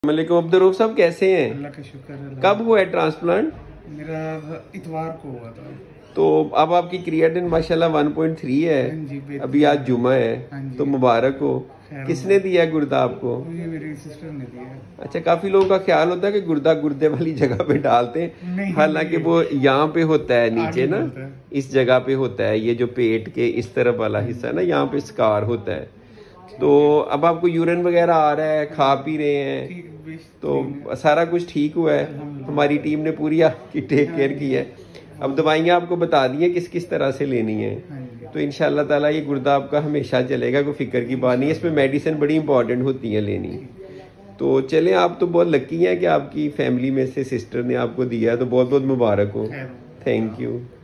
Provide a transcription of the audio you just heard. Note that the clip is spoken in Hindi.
वालेकुम अब्दुल साहब, कैसे हैं? अल्लाह का शुक्र है। कब हुआ है ट्रांसप्लांट? मेरा इतवार को हुआ था। तो अब आपकी क्रिएटिन माशाल्लाह 1.3 है। हाँ जी, अभी आज जुमा है। हाँ जी। तो मुबारक हो। किसने दिया है गुर्दा आपको? ये मेरी सिस्टर ने दिया। अच्छा, काफी लोगों का ख्याल होता है कि गुर्दा गुर्दे वाली जगह पे डालते हैं, हालांकि वो यहाँ पे होता है नीचे ना, इस जगह पे होता है। ये जो पेट के इस तरफ वाला हिस्सा है ना, यहाँ पे स्कार होता है। तो अब आपको यूरिन वगैरह आ रहा है, खा पी रहे हैं, तो सारा कुछ ठीक हुआ है। हमारी टीम ने पूरी आपकी टेक केयर की है। अब दवाइयाँ आपको बता दी हैं किस किस तरह से लेनी है। तो इंशाल्लाह ताला ये गुर्दा आपका हमेशा चलेगा, कोई फिक्र की बात नहीं है। इसमें मेडिसिन बड़ी इंपॉर्टेंट होती है लेनी। तो चलें, आप तो बहुत लकी हैं कि आपकी फैमिली में से सिस्टर ने आपको दिया है, तो बहुत बहुत मुबारक हो। Thank you.